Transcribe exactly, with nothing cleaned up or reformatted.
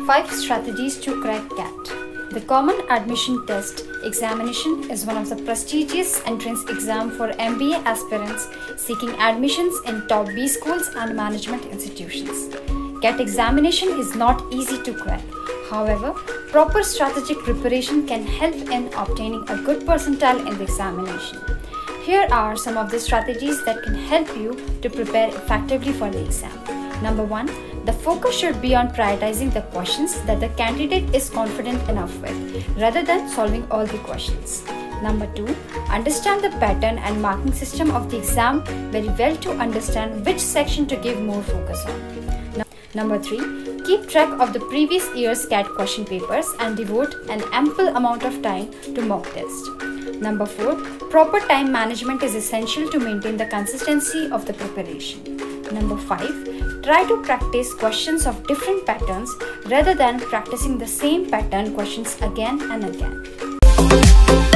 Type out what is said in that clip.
five Strategies to Crack C A T. The Common Admission Test examination is one of the prestigious entrance exams for M B A aspirants seeking admissions in top B schools and management institutions. C A T examination is not easy to crack. However, proper strategic preparation can help in obtaining a good percentile in the examination. Here are some of the strategies that can help you to prepare effectively for the exam. Number one, the focus should be on prioritizing the questions that the candidate is confident enough with, rather than solving all the questions. Number two, understand the pattern and marking system of the exam very well to understand which section to give more focus on. Number three, keep track of the previous year's C A T question papers and devote an ample amount of time to mock test. Number four, proper time management is essential to maintain the consistency of the preparation. Number five, try to practice questions of different patterns rather than practicing the same pattern questions again and again.